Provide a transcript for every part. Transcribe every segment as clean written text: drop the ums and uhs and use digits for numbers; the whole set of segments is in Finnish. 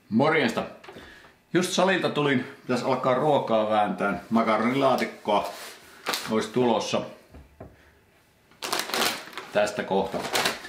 Morjesta! Just salilta tulin, pitäisi alkaa ruokaa vääntää. Makaronilaatikkoa olisi tulossa tästä kohta.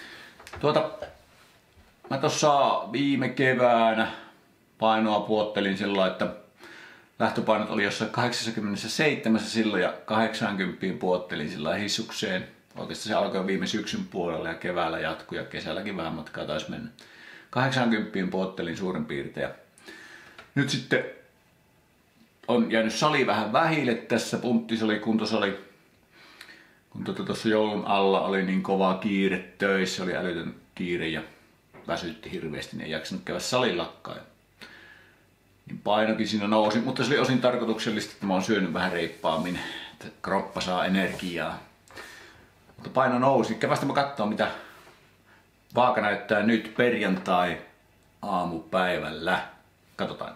Mä tossa viime keväänä painoa puottelin sillä, että lähtöpainot oli jossain 87 silloin ja 80 puottelin sillä hissukseen. Oikeastaan se alkoi viime syksyn puolella ja keväällä jatkui ja kesälläkin vähän matkaa taisi mennä. 80 puottelin suurin piirtein. Nyt sitten on jäänyt sali vähän vähille tässä, punttisali, kuntosali. Kun tuossa joulun alla oli niin kova kiire töissä, oli älytön kiire ja väsytti hirveästi, niin ei jaksanut käydä salillakaan. Niin painokin siinä nousi, mutta se oli osin tarkoituksellista, että mä oon syönyt vähän reippaammin, että kroppa saa energiaa. Mutta paino nousi. Kävästä mä katsoin, mitä vaaka näyttää nyt perjantai aamupäivällä. Katsotaan.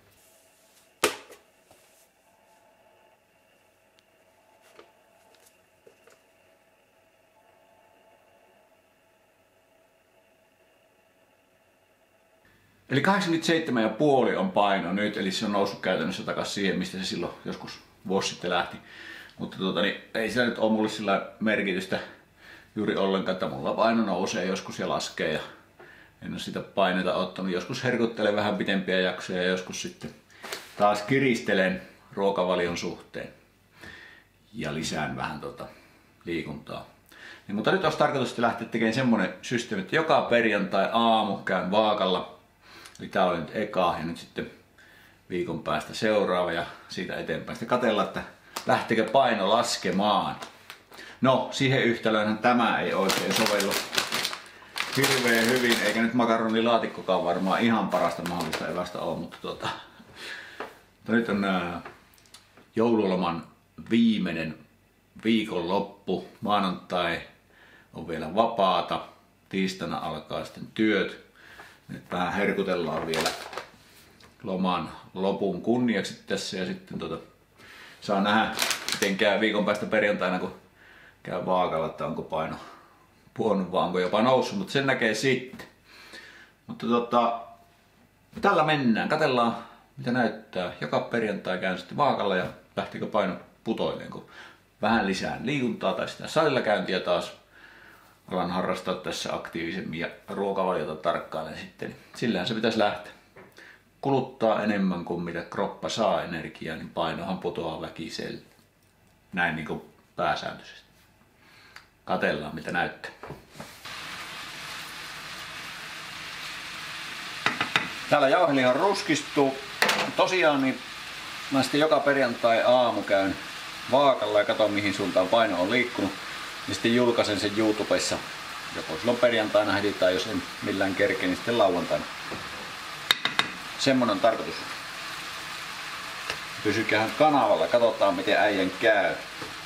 Eli 87,5 on paino nyt, eli se on noussut käytännössä takaisin siihen, mistä se silloin joskus vuosi sitten lähti. Mutta ei sillä nyt ole mulle sillä merkitystä juuri ollenkaan, että mulla paino nousee joskus ja laskee ja en ole sitä paineita ottanut. Joskus herkuttelen vähän pitempiä jaksoja ja joskus sitten taas kiristelen ruokavalion suhteen ja lisään vähän liikuntaa. Niin, mutta nyt olisi tarkoitus lähteä tekemään semmonen systeemi, että joka perjantai aamu käyn vaakalla. Eli tää oli nyt eka ja nyt sitten viikon päästä seuraava ja siitä eteenpäin. Sitten katsella, että lähtekö paino laskemaan. No, siihen yhtälöönhän tämä ei oikein sovellu hirveän hyvin, eikä nyt makaronilaatikkokaan varmaan ihan parasta mahdollista evästä ole, mutta nyt on joululoman viimeinen viikonloppu. Maanantai on vielä vapaata, tiistaina alkaa sitten työt. Nyt vähän herkutellaan vielä loman lopun kunniaksi tässä ja sitten saa nähdä, miten käy viikon päästä perjantaina, kun käy vaakalla, että onko paino puhonnut vai onko jopa noussut, mutta sen näkee sitten. Mutta tällä mennään, katsellaan mitä näyttää. Joka perjantai käyn sitten vaakalla ja lähtikö paino putoileen, kun vähän lisää liikuntaa tai sitä salilla käyntiä taas. Alan harrastaa tässä aktiivisemmin ja ruokavaliota tarkkailen sitten. Sillähän se pitäisi lähteä. Kuluttaa enemmän kuin mitä kroppa saa energiaa, niin painohan putoaa väkisellä. Näin niin kuin pääsääntöisesti. Katellaan mitä näyttää. Täällä jauhelihan ruskistuu. Tosiaan niin mä sitten joka perjantai aamu käyn vaakalla ja katson mihin suuntaan paino on liikkunut. Ja sitten julkaisen sen YouTubessa. Joko silloin perjantaina heti tai jos en millään kerkeä, niin sitten lauantaina. Semmonen tarkoitus. Pysykähän kanavalla, katsotaan miten äijän käy.